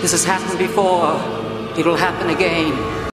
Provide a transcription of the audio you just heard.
This has happened before. It will happen again.